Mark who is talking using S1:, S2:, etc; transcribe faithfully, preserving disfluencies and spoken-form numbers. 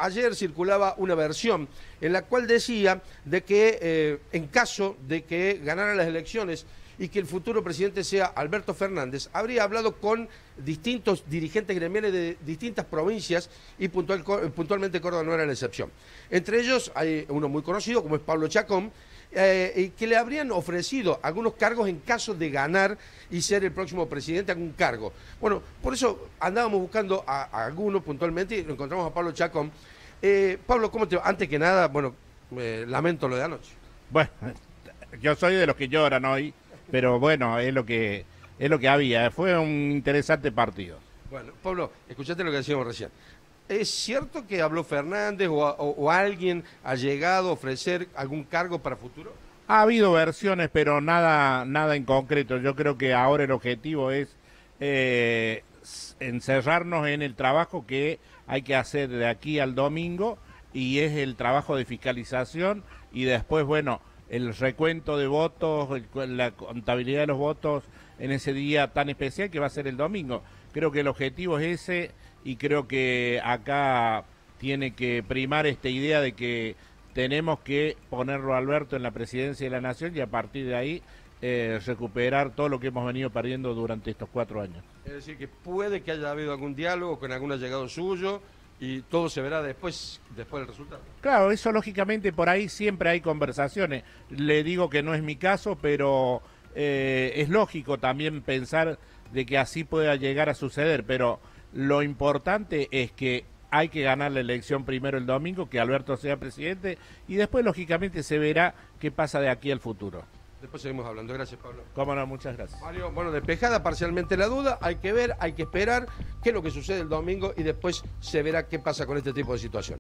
S1: ayer circulaba una versión en la cual decía de que eh, en caso de que ganaran las elecciones y que el futuro presidente sea Alberto Fernández, habría hablado con distintos dirigentes gremiales de distintas provincias y puntual, puntualmente Córdoba no era la excepción. Entre ellos hay uno muy conocido como es Pablo Chacón, eh, que le habrían ofrecido algunos cargos en caso de ganar y ser el próximo presidente, algún cargo. Bueno, por eso andábamos buscando a, a alguno puntualmente y lo encontramos a Pablo Chacón. Eh, Pablo, ¿cómo te va? Antes que nada, bueno, eh, lamento lo de anoche.
S2: Bueno, yo soy de los que lloran hoy, pero bueno, es lo que es lo que había. Fue un interesante partido.
S1: Bueno, Pablo, escuchaste lo que decíamos recién. ¿Es cierto que habló Fernández o, o, o alguien ha llegado a ofrecer algún cargo para futuro?
S2: Ha habido versiones, pero nada, nada en concreto. Yo creo que ahora el objetivo es eh, encerrarnos en el trabajo que hay que hacer de aquí al domingo, y es el trabajo de fiscalización y después, bueno, el recuento de votos, el, la contabilidad de los votos en ese día tan especial que va a ser el domingo. Creo que el objetivo es ese, y creo que acá tiene que primar esta idea de que tenemos que ponerlo a Alberto en la presidencia de la Nación y a partir de ahí eh, recuperar todo lo que hemos venido perdiendo durante estos cuatro años.
S1: Es decir, que puede que haya habido algún diálogo con algún allegado suyo y todo se verá después, después del resultado.
S2: Claro, eso lógicamente por ahí siempre hay conversaciones. Le digo que no es mi caso, pero eh, es lógico también pensar de que así pueda llegar a suceder, pero lo importante es que hay que ganar la elección primero el domingo, que Alberto sea presidente, y después lógicamente se verá qué pasa de aquí al futuro.
S1: Después seguimos hablando. Gracias, Pablo.
S2: Cómo no, muchas gracias.
S1: Mario, bueno, despejada parcialmente la duda, hay que ver, hay que esperar qué es lo que sucede el domingo y después se verá qué pasa con este tipo de situación.